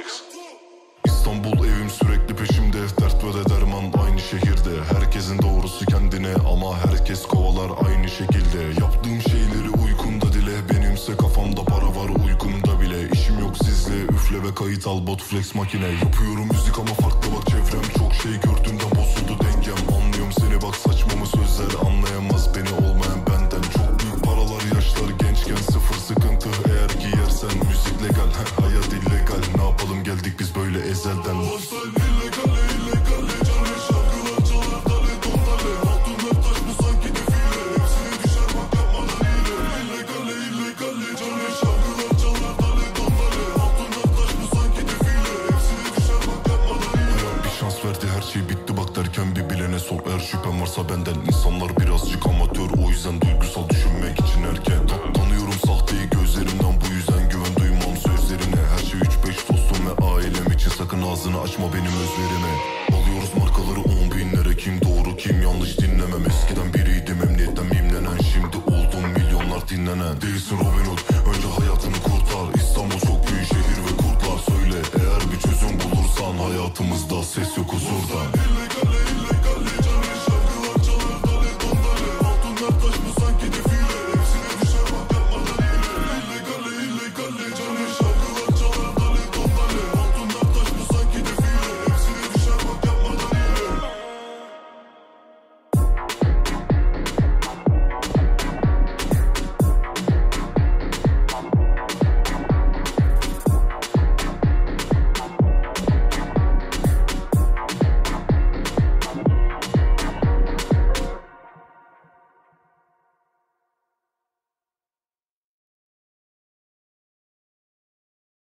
İstanbul evim sürekli peşimde, dert ve de derman aynı şehirde. Herkesin doğrusu kendine ama herkes kovalar aynı şekilde. Yaptığım şeyleri uykumda dile, benimse kafamda para var uykumda bile. İşim yok sizle, üfle ve kayıt al bot flex makine. Yapıyorum müzik ama farklı bak çevrem, çok şey gördüğümden bozuldu dengem. Anlıyorum seni bak saçmamı sözler, anlayamaz beni olmayan benden. Çok büyük paralar yaşlar gençken, sıfır sıkıntı eğer ki yersen. Müzik legal hayat illegal, ne yapalım geldik biz böyle ezelden. Her şey bitti bak derken bir bilene sor, eğer şüphem varsa benden. İnsanlar birazcık amatör, o yüzden duygusal düşünmek için erken. Tanıyorum sahteyi gözlerimden, bu yüzden güven duymam sözlerine. Her şey 3-5 dostum ve ailem için, sakın ağzını açma benim özverime. Alıyoruz markaları 10 binlere, kim doğru kim yanlış dinlemem. Eskiden biriydim emniyetten mimlenen, şimdi oldum milyonlar dinlenen. Değilsin Robin Hood, önce hayatını kurtar. İstanbul çok büyük şehir ve kurtlar. Söyle eğer bir çözüm bulursan, hayatımızda ses yok huzurdan.